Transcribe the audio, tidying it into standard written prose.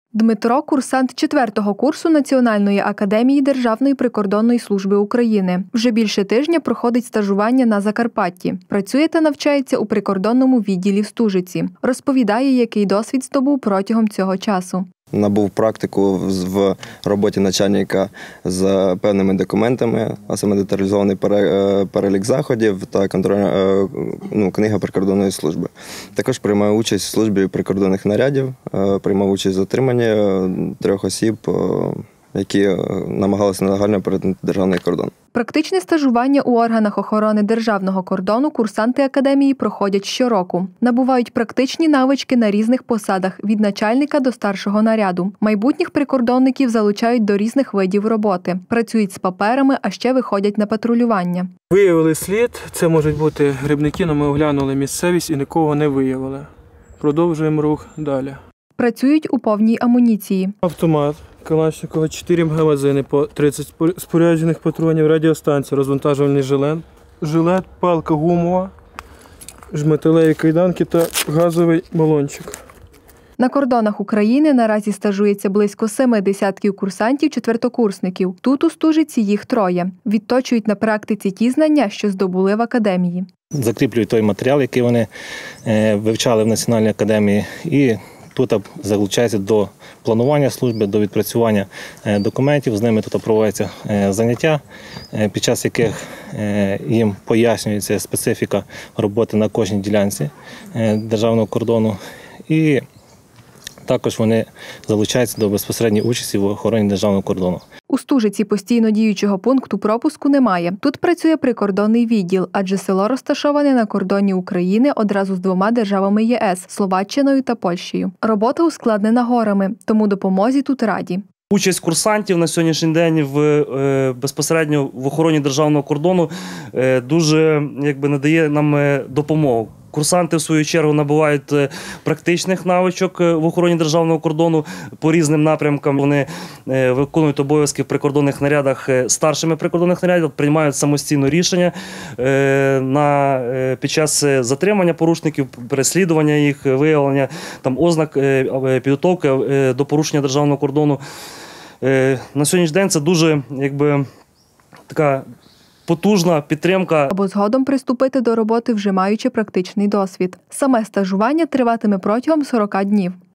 Дмитро – курсант 4-го курсу Національної академії Державної прикордонної служби України. Вже більше тижня проходить стажування на Закарпатті. Працює та навчається у прикордонному відділі в Стужиці. Розповідає, який досвід здобув протягом цього часу. Набув практику в роботі начальника з певними документами, а саме деталізований перелік заходів та книга прикордонної служби. Також приймав участь в службі прикордонних нарядів, приймав участь в затриманні 3 осіб, які намагалися нелегально перетнути державний кордон. Практичне стажування у органах охорони державного кордону курсанти академії проходять щороку. Набувають практичні навички на різних посадах – від начальника до старшого наряду. Майбутніх прикордонників залучають до різних видів роботи. Працюють з паперами, а ще виходять на патрулювання. Виявили слід, це можуть бути грибники, але ми оглянули місцевість і нікого не виявили. Продовжуємо рух далі. Працюють у повній амуніції. Автомат Калашникова, 4 магазини по 30 споряджених патронів, радіостанція, розвантажувальний жилет, палка гумова, металеві кайданки та газовий балончик. На кордонах України наразі стажується близько 7 десятків курсантів-четвертокурсників. Тут у Стужиці їх 3. Відточують на практиці ті знання, що здобули в академії. Закріплюють той матеріал, який вони вивчали в Національній академії, і тут залучаються до планування служби, до відпрацювання документів. З ними тут проводяться заняття, під час яких їм пояснюється специфіка роботи на кожній ділянці державного кордону. І також вони залучаються до безпосередньої участі в охороні державного кордону. У Стужиці постійно діючого пункту пропуску немає. Тут працює прикордонний відділ, адже село розташоване на кордоні України одразу з 2 державами ЄС – Словаччиною та Польщею. Робота ускладнена горами, тому допомозі тут раді. Участь курсантів на сьогоднішній день безпосередньо в охороні державного кордону дуже надає нам допомогу. Курсанти, в свою чергу, набувають практичних навичок в охороні державного кордону по різним напрямкам. Вони виконують обов'язки в прикордонних нарядах старшими прикордонних нарядів, приймають самостійно рішення під час затримання порушників, переслідування їх, виявлення ознак підготовки до порушення державного кордону. На сьогоднішній день це дуже така потужна підтримка. Або згодом приступити до роботи, вже маючи практичний досвід. Саме стажування триватиме протягом 40 днів.